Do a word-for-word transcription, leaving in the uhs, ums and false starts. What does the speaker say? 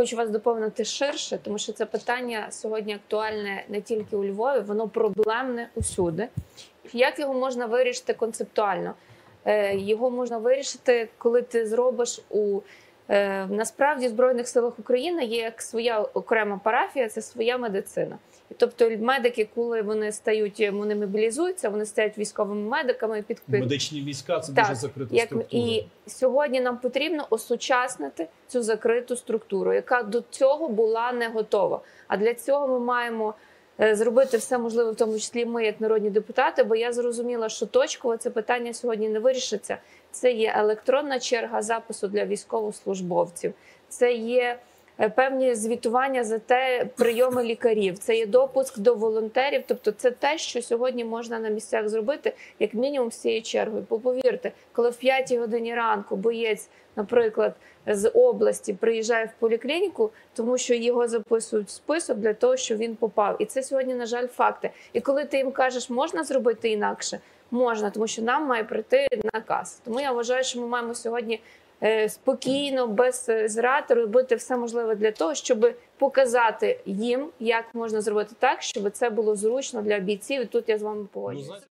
хочу вас доповнити ширше, тому що це питання сьогодні актуальне не тільки у Львові, воно проблемне усюди. Як його можна вирішити концептуально? Його можна вирішити, коли ти зробиш у насправді в Збройних силах України є як своя окрема парафія, це своя медицина. Тобто медики, коли вони стають, вони мобілізуються, вони стають військовими медиками. Під... Медичні війська – це так, дуже закрита як... структура. І сьогодні нам потрібно осучаснити цю закриту структуру, яка до цього була не готова. А для цього ми маємо зробити все можливе, в тому числі ми, як народні депутати, бо я зрозуміла, що точково це питання сьогодні не вирішиться. Це є електронна черга запису для військовослужбовців, це є певні звітування за те, прийоми лікарів, це є допуск до волонтерів, тобто це те, що сьогодні можна на місцях зробити, як мінімум з цією чергою. Бо повірте, коли в п'ятій годині ранку боєць, наприклад, з області приїжджає в поліклініку, тому що його записують в список для того, щоб він попав. І це сьогодні, на жаль, факти. І коли ти їм кажеш, можна зробити інакше? Можна, тому що нам має прийти наказ. Тому я вважаю, що ми маємо сьогодні спокійно, без зрад робити все можливе для того, щоб показати їм, як можна зробити так, щоб це було зручно для бійців. І тут я з вами погоджуюся.